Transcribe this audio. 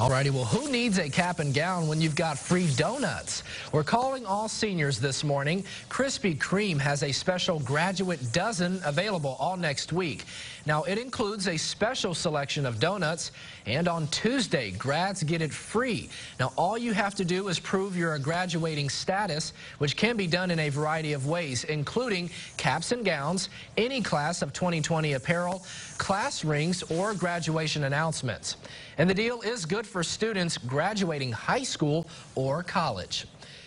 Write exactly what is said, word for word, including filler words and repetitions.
Alrighty, well, who needs a cap and gown when you've got free donuts? We're calling all seniors this morning. Krispy Kreme has a special graduate dozen available all next week. Now, it includes a special selection of donuts, and on Tuesday, grads get it free. Now, all you have to do is prove your graduating status, which can be done in a variety of ways, including caps and gowns, any class of twenty twenty apparel, class rings, or graduation announcements. And the deal is good for students graduating high school or college.